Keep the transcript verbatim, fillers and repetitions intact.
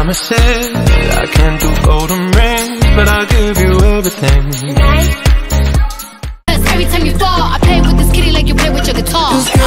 promises. I can't do golden rings, but I'll give you everything. Every time you fall, I play with this kitty like you play with your guitar.